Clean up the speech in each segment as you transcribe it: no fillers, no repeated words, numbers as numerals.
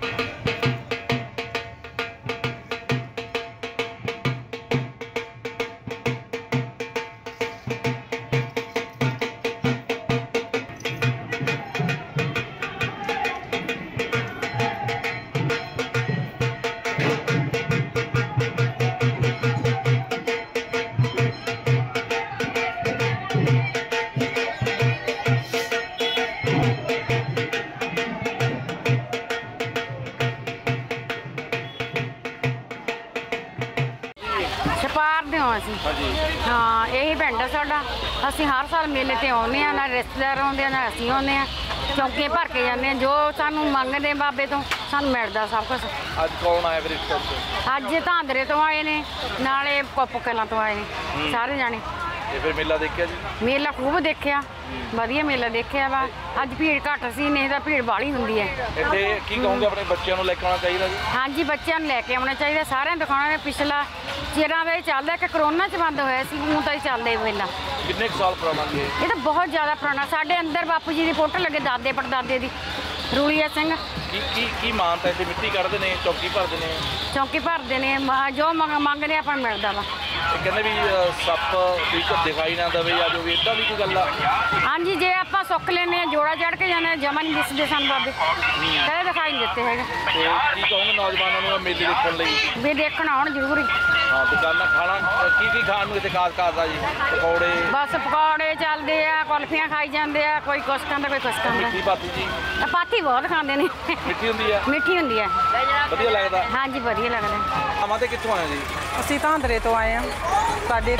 छपार दे असीं हाँ यही पिंड है साडा। असीं हर साल मेले ते आउंदे आ, ना रिश्तेदार आउंदे ना असीं आउंदे आ, चौंके भर के जाने जो सानू मंगदे बाबे तो सानू मिलदा सब कुछ। अज कौन आया फिर? अज धांदरे तो आए ने, नाले कुप कलां तो आए ने सारे जाने। फिर मेला देखिया जी? मेला खूब देखिया, वधिया मेला देखिया वा। अज भीड़ घट सी, नहीं तो भीड़ बाहली हुंदी है। इत्थे की कहूंगे अपने बच्चों नूं लैके आउणा चाहीदा जी? हाँ जी बच्चों नूं लैके आउणा चाहीदा। सारिਆਂ दुकानां ने पिछला चिरां दा ਚੱਲਦਾ कि करोना च बंद होया सी, हुण तां ਚੱਲਦਾ ही मेला। किन्ने साल पुराना जी? ये तो बहुत ज़्यादा पुराना। साडे अंदर बापू जी की फोटो लगे, दादे परदादे दी, रूलिया सिंह। की मानता है? मिट्टी कढ़ते हैं, चौकी भरते हैं? चौकी भरते हैं, जो मंगने अपन मिलता वा। कहते भी सप भी दिखाई ना दे या जो भी इदा भी कोई गल? हाँ जी, जे आप सुख लेने जोड़ा चढ़ के जाने जमा नहीं दिसते सन बाबे, कदे दिखाई नहीं देते है। कहूँगे नौजवानों मेले देखने भी देखना आउण जरूर ही। हाँ दुकाना खाना की खाण नूं इत्थे खास करदा जी? पकौड़े? बस पकौड़े चलते आ, कुल्फियां खाई जाते आ, कोई कुछ खांदा कोई कुछ खांदा। मिट्टी पाथी जी? पाथी बहुत खांदे ने। मिट्टी हुंदी है? मिट्टी हुंदी है। वधिया लगदा? हाँ जी वधिया लगदा। आवां ते कित्थों आए जी? ਅਸੀਂ ਧਾਂਦਰੇ ਤੋਂ ਆਏ ਹਾਂ। ਸਾਡੇ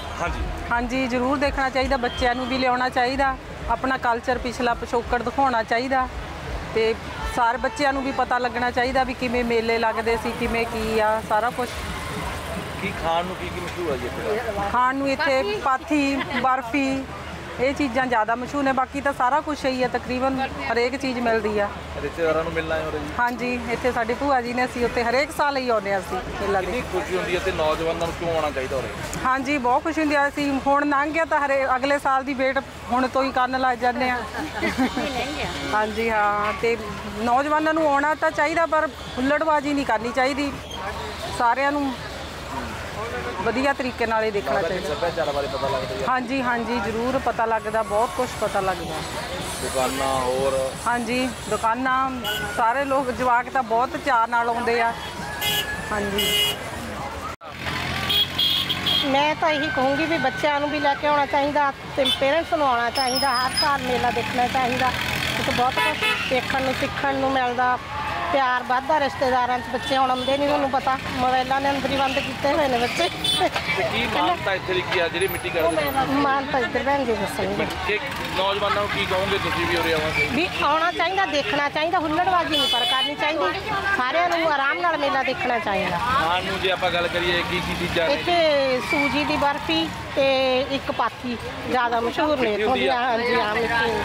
ਹਾਂਜੀ ਜ਼ਰੂਰ ਦੇਖਣਾ ਚਾਹੀਦਾ, ਬੱਚਿਆਂ ਨੂੰ ਵੀ ਲਿਆਉਣਾ ਚਾਹੀਦਾ, ਆਪਣਾ ਕਲਚਰ ਪਿਛਲਾ ਪਿਛੋਕੜ ਦਿਖਾਉਣਾ ਚਾਹੀਦਾ ਤੇ ਸਾਰੇ ਬੱਚਿਆਂ ਨੂੰ ਵੀ ਪਤਾ ਲੱਗਣਾ ਚਾਹੀਦਾ ਵੀ ਕਿਵੇਂ ਮੇਲੇ ਲੱਗਦੇ ਸੀ, ਕਿਵੇਂ ਕੀ ਆ ਸਾਰਾ ਕੁਝ। ਕੀ ਖਾਣ ਨੂੰ ਕੀ ਮਸ਼ਹੂਰ ਹੈ ਜੀ ਇੱਥੇ? ਖਾਣ ਨੂੰ ਇੱਥੇ ਪਾਥੀ, ਬਰਫੀ, ਇਹ ਚੀਜ਼ਾਂ ਜ਼ਿਆਦਾ ਮਸ਼ਹੂਰ ਨੇ। ਬਾਕੀ ਤਾਂ ਸਾਰਾ ਕੁਝ ਹੀ ਹੈ, ਤਕਰੀਬਨ ਹਰੇਕ ਚੀਜ਼ ਮਿਲਦੀ ਆ। ਰਿਸ਼ਤੇਦਾਰਾਂ ਨੂੰ ਮਿਲਣਾ ਹੈ ਉਰੇ ਜੀ? ਹਾਂਜੀ ਇੱਥੇ ਸਾਡੇ ਭੂਆ ਜੀ ਨੇ, ਅਸੀਂ ਉੱਥੇ ਹਰੇਕ ਸਾਲ ਹੀ ਆਉਂਦੇ ਹਾਂ ਅਸੀਂ ਮੇਲਾ ਦੇ। ਕਿੰਨੀ ਖੁਸ਼ੀ ਹੁੰਦੀ ਹੈ ਤੇ ਨੌਜਵਾਨਾਂ ਨੂੰ ਕਿਉਂ ਆਉਣਾ ਚਾਹੀਦਾ ਉਰੇ? ਹਾਂਜੀ ਬਹੁਤ ਖੁਸ਼ੀ ਹੁੰਦੀ ਆ। ਅਸੀਂ ਹੁਣ ਲੰਘ ਗਿਆ ਤਾਂ ਅਗਲੇ ਸਾਲ ਦੀ ਵੇਟ ਹੁਣ ਤੋਂ ਹੀ ਕਰਨ ਲੱਗ ਜਾਂਦੇ ਆ। ਹਾਂਜੀ ਹਾਂ, ਤੇ ਨੌਜਵਾਨਾਂ ਨੂੰ ਆਉਣਾ ਤਾਂ ਚਾਹੀਦਾ ਪਰ ਹੁੱਲੜਬਾਜ਼ੀ ਨਹੀਂ ਕਰਨੀ ਚਾਹੀਦੀ। ਸਾਰਿਆਂ ਨੂੰ ਵਧੀਆ ਤਰੀਕੇ ਨਾਲ ਹੀ ਦੇਖਣਾ ਚਾਹੀਦਾ। ਸੱਭਿਆਚਾਰ ਬਾਰੇ ਪਤਾ ਲੱਗਦਾ? ਹਾਂਜੀ ਹਾਂਜੀ ਜ਼ਰੂਰ ਪਤਾ ਲੱਗਦਾ, ਬਹੁਤ ਕੁਝ ਪਤਾ ਲੱਗਦਾ। ਦੁਕਾਨਾਂ ਹੋਰ? ਹਾਂਜੀ ਦੁਕਾਨਾਂ, ਸਾਰੇ ਲੋਕ ਜਵਾਕ ਤਾਂ ਬਹੁਤ ਚਾਅ ਨਾਲ ਆਉਂਦੇ ਆ। ਹਾਂਜੀ मैं तो यही कहूँगी भी बच्चों भी लैके आना चाहिए, पेरेंट्स को आना चाहिए। हर साल मेला देखना चाहिए, तो बहुत कुछ देखने सीखण नूं मिलदा। प्यार बढ़ता रिश्तेदारां च। बच्चे हुण आउंदे नहीं, तुहानूं पता मोबाइलों ने अंदर ही बंद कीते हुए ने बच्चे। मानता इत्थे दी की आ जिहड़ी मिट्टी कढ़दे? मानता इधर भैन जी दस्सणगे। नौजवानों को की कहोगे तुसीं भी उरे आवांगे? भी आना चाहिए, देखना चाहिए, हुल्लड़बाजी नहीं पर करनी चाहिए। सारिਆਂ ਨੂੰ आराम नाल मेला देखना चाहिए। खाण नूं जे आपां गल करिए की चीज़ां ने? इत्थे सूजी दी बर्फी ते एक पाथी ज़्यादा मशहूर ने इत्थों दी। हाँ जी हाँ,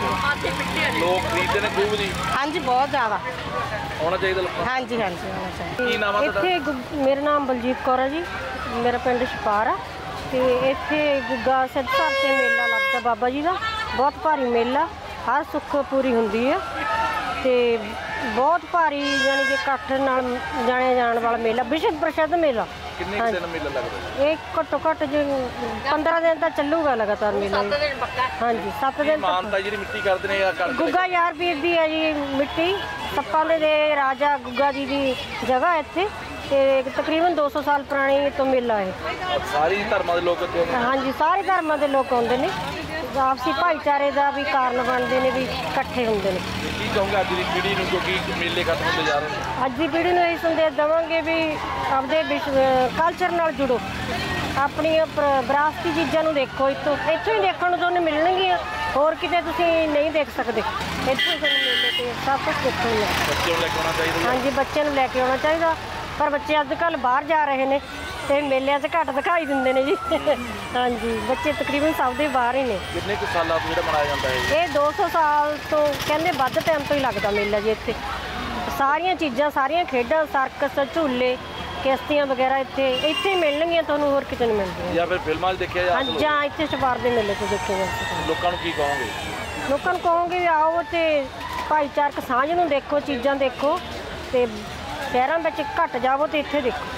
मिट्टी लोग खरीदते हैं खूब जी? हाँ जी बहुत ज़्यादा आना चाहिए। हाँ जी हाँ जी आना चाहिए। की नाम है इत्थे मेरा नाम बलजीत कौर है जी, मेरा पिंड छपार आ। ते इत्थे गुग्गा सिद्धसर ते मेला लगदा बाबा जी दा, बहुत भारी मेला, हर सुख पूरी हुंदी है ते बहुत भारी यानी कि इकट्ठ नाल जाने जाण वाला मेला, विश्व प्रसिद्ध मेला। कितने दिन मेला लगदा? ये घट्टो घट्ट जो 15 दिन तक चलूगा लगातार मेला। हाँ जी 7 दिन। मानता जी मिट्टी करते हैं या कर? गुग्गा यार पीर दी है जी मिट्टी, सप्पां दे राजा गुग्गा जी की जगह इत्थे ते तकरीबन 200 साल पुरानी तो मेला है। सारी धर्मां दे लोग इत्थे? हाँ जी सारे धर्मां दे लोग आउंदे ने, आपसी भाईचारे का भी कारण बनते हैं, भी इकट्ठे होंगे ने। की कहूँगा अज की पीढ़ी को क्योंकि मेले खत्म होते जा रहे हैं? अज की पीढ़ी को यही संदेश देवांगे भी आपदे कल्चर नाल जुड़ो, अपनी विरासती चीज़ों देखो। इतों ही देखने तुहानूं मिलणगियां, होर किते तुसीं नहीं देख सकते। इत्थों तुहानूं मेले ते सब कुछ देखने को मिलदा। बच्चों नूं लैके आउणा चाहिए? हाँ जी बच्चों नूं लैके आउणा चाहिए, पर बच्चे अजकल बाहर जा रहे हैं तो मेलिਆਂ 'ਚ घट दिखाई दिंदे ने जी। हाँ जी बच्चे तकरीबन सब दे बाहर ही ने। कितने कुछ सालों तो ਜਿਹੜਾ ਮਨਾਇਆ ਜਾਂਦਾ ਹੈ? ये 200 साल तो कहते ਵੱਧ टाइम तो ही लगता मेला जी। इत्थे सारियां चीज़ां, सारियां खेडां, सर्कस, झूले, किश्तियां वगैरह इत्थे मिलणगीਆਂ, ਤੁਹਾਨੂੰ ਹੋਰ किते नहीं मिलदियां। ਜਾਂ ਫਿਰ ਫਿਲਮਾਂ 'ਚ ਦੇਖਿਆ ਜਾ? हाँ ਜਾਂ ਇੱਥੇ ਛਪਾਰ ਦੇ ਮੇਲੇ 'ਚ ਦੇਖੇ ਜਾ ਸਕਦੇ। ਲੋਕਾਂ ਨੂੰ ਕੀ ਕਹੋਗੇ? ਲੋਕਾਂ ਨੂੰ ਕਹੋਗੇ ਵੀ ਆਓ ਤੇ ਭਾਈਚਾਰਕ ਸਾਂਝ ਨੂੰ ਦੇਖੋ, ਚੀਜ਼ਾਂ ਦੇਖੋ ਤੇ ਸ਼ਹਿਰਾਂ ਵਿੱਚ ਘੱਟ ਜਾਵੋ ਤੇ ਇੱਥੇ ਦੇਖੋ।